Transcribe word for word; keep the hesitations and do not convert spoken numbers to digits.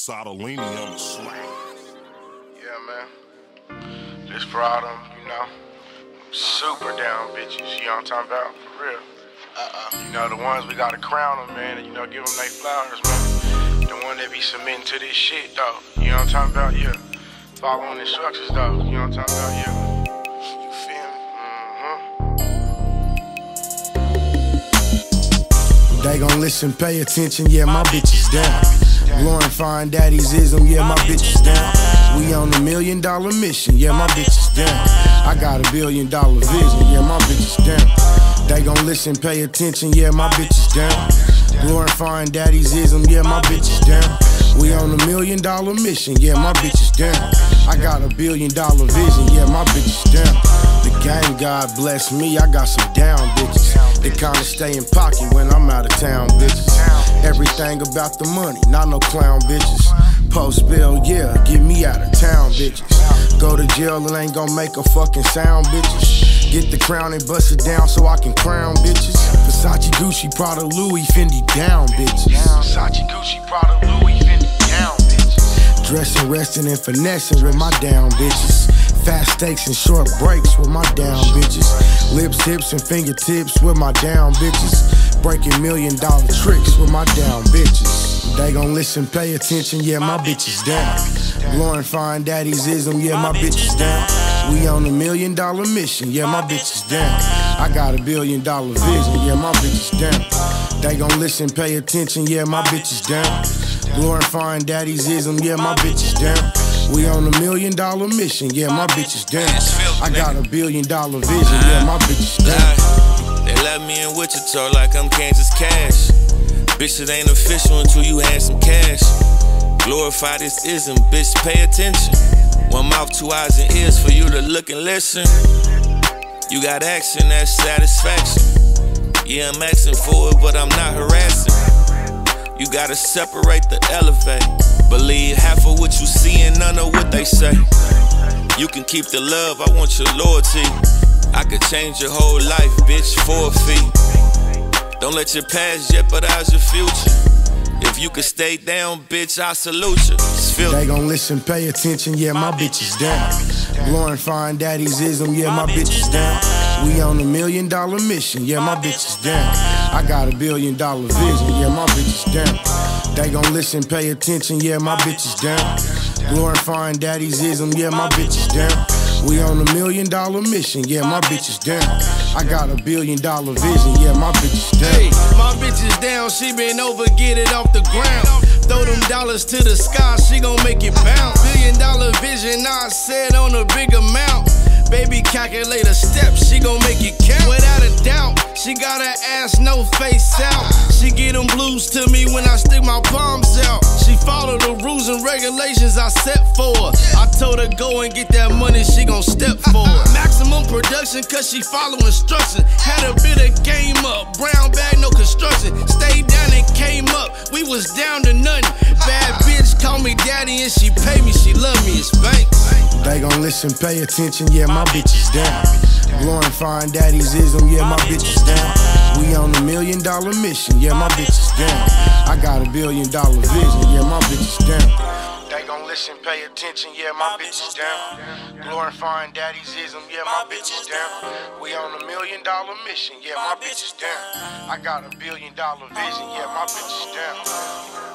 Sottolini on the swing. Yeah, man. This for all them, you know, super down bitches. You know what I'm talking about? For real. Uh-uh. You know, the ones we gotta crown them, man, and, you know, give them their flowers, man. The one that be submitting to this shit, though. You know what I'm talking about? Yeah. Following instructions, though. You know what I'm talking about? Yeah. You feel me? Mm-hmm. They gon' listen, pay attention, yeah, my bitch is down. Glorifying daddy's ism, yeah, my bitch is down. We on a million dollar mission, yeah, my bitch is down. I got a billion dollar vision, yeah, my bitch is down. They gon' listen, pay attention, yeah, my bitch is down. Glorifying daddy's ism, yeah, my bitch is down. We on a million dollar mission, yeah, my bitch is down. I got a billion dollar vision, yeah, my bitch is down. The game, God bless me, I got some down bitches. They kinda stay in pocket when I'm out of town, bitches. Everything about the money, not no clown bitches. Post bill, yeah, get me out of town, bitches. Go to jail and ain't gon' make a fucking sound, bitches. Get the crown and bust it down so I can crown, bitches. Versace, Gucci, Prada, Louis, Fendi down, bitches. Versace, Gucci, Prada, Louis, Fendi down, bitches. Dressing, resting, and finessing with my down bitches. Fast stakes and short breaks with my down bitches. Lips, hips, and fingertips with my down bitches. Breaking million dollar tricks with my down bitches. They gon' listen, pay attention, yeah, my bitch is down. Glorifying daddy's ism, yeah, my bitch is down. We on a million dollar mission, yeah, my bitch is down. I got a billion dollar vision, yeah, my bitch is down. They gon' listen, pay attention, yeah, my bitch is down. Glorifying daddy's ism, yeah, my bitch is down. We on a million dollar mission, yeah, my bitch is down. I got a billion dollar vision, yeah, my bitch is down. They let me in Wichita like I'm Kansas Cash. Bitch, it ain't official until you have some cash. Glorify this ism, bitch, pay attention. One mouth, two eyes, and ears for you to look and listen. You got action, that's satisfaction. Yeah, I'm asking for it, but I'm not harassing. You gotta separate the elevate. Believe half of what you see and none of what they say. You can keep the love, I want your loyalty. I could change your whole life, bitch, for a fee. Don't let your past jeopardize your future. If you could stay down, bitch, I salute you. They gon' listen, pay attention, yeah, my bitch is down. Glorifying daddy's ism, yeah, my bitch is down. We on a million dollar mission, yeah, my bitch is down. I got a billion dollar vision, yeah, my bitch is down. They gon' listen, pay attention, yeah, my bitch is down. Glorifying daddy's ism, yeah, my bitch is down. We on a million dollar mission, yeah, my bitch is down. I got a billion dollar vision, yeah, my bitch is down. Hey, my bitch is down, she been over, get it off the ground. Throw them dollars to the sky, she gon' make it bounce. Billion dollar vision, I said on a big amount. Baby, calculate her steps, she gon' make it count. Without a doubt, she got her ass, no face out. She get them blues to me when I stick my palms out. She follow the rules and regulations I set for her. I told her go and get that money, she gon' step for it. Maximum production, cause she follow instructions. Had a bit of game up, brown bag, no construction. Stayed down and came up, we was down to nothing. Bad bitch call me daddy and she pay me, she love me, it's banks. They gon' listen, pay attention, yeah, my bitch is down. Glorifying daddy's ism, yeah, my bitch is down. We on a million dollar mission, yeah, my bitch is down. I got a billion dollar vision, yeah, my bitch is down. They gon' listen, pay attention, yeah, my bitch is down. Glorifying daddy's ism, yeah, my bitch is down. We on a million dollar mission, yeah, my bitch is down. I got a billion dollar vision, yeah, my bitch is down.